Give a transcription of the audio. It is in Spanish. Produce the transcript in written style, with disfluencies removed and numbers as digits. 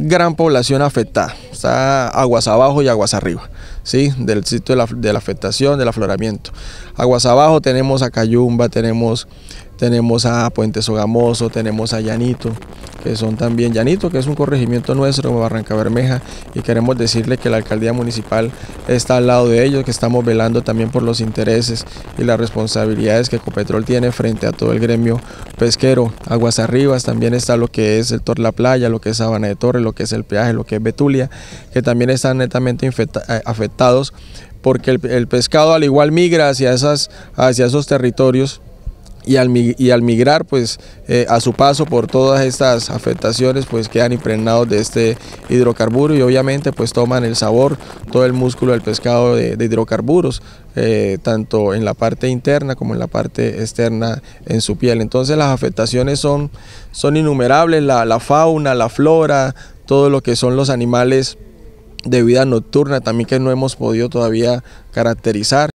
gran población afectada, está aguas abajo y aguas arriba, ¿sí? Del sitio de la afectación, del afloramiento. Aguas abajo tenemos a Cayumba, tenemos a Puente Sogamoso, tenemos a Llanito, que son también Llanito, que es un corregimiento nuestro como Barrancabermeja, y queremos decirle que la alcaldía municipal está al lado de ellos, que estamos velando también por los intereses y las responsabilidades que Ecopetrol tiene frente a todo el gremio pesquero. Aguas arriba también está lo que es el Tor La Playa, lo que es Sabana de Torres, lo que es el Peaje, lo que es Betulia, que también están netamente afectados porque el pescado al igual migra hacia esos territorios. Y al migrar pues a su paso por todas estas afectaciones pues quedan impregnados de este hidrocarburo y obviamente pues toman el sabor, todo el músculo del pescado de hidrocarburos, tanto en la parte interna como en la parte externa en su piel. Entonces las afectaciones son innumerables, la fauna, la flora, todo lo que son los animales de vida nocturna también que no hemos podido todavía caracterizar.